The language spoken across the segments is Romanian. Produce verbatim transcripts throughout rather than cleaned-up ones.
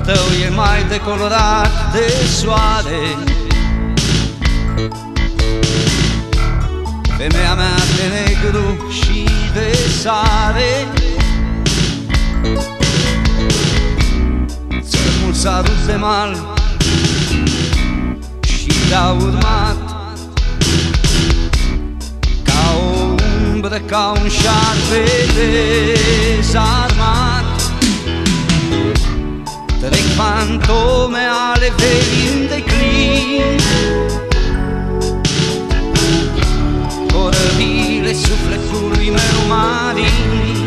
tău e mai decolorat de soare. Femeia mea de negru și de sare, țărmul s-a dus de mal și te-a urmat ca o umbră, ca un șarpe dezarmat. Trec fantome ale verii în declin, corăbile sufletului meu marin.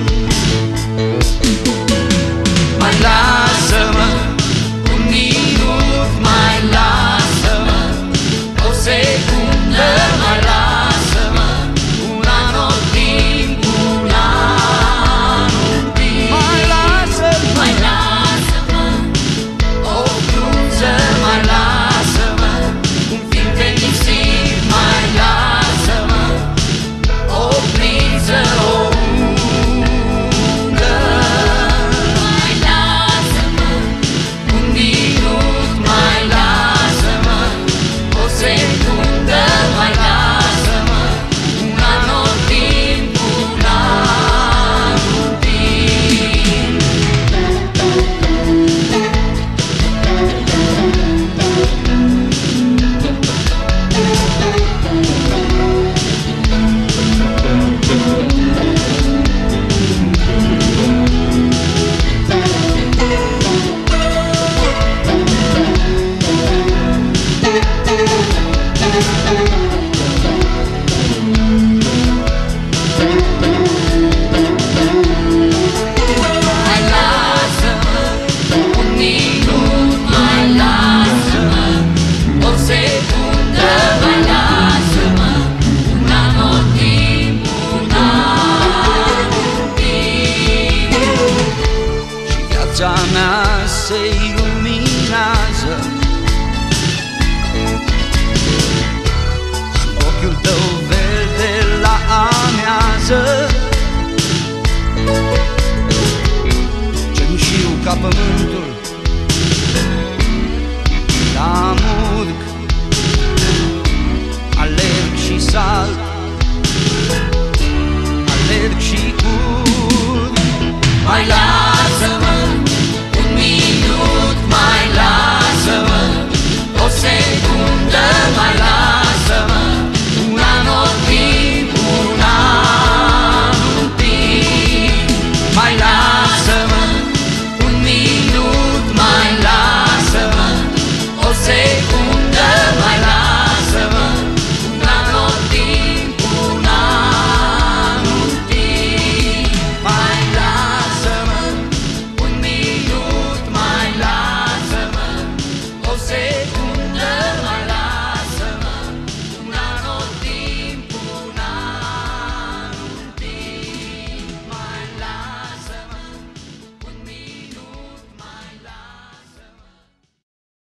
Mai lasă-mă un minut, mai lasă-mă o secundă, mai lasă-mă un anotimp, un anotimp. Mai lasă-mă, mai lasă-mă o cruză, mai lasă-mă un film fericit, mai lasă-mă o priză, o ungă. Mai lasă-mă un minut, mai lasă-mă o secundă, mai lasă-mă un anotimp, un anotimp. Mai lasă-mă un minut, mai lasă-mă o secundă, mai lasă-mă un anotimp, un anotimp. Și viața mea se iluminează sub ochiul tău verde la amiază. Cenușiu ca pământul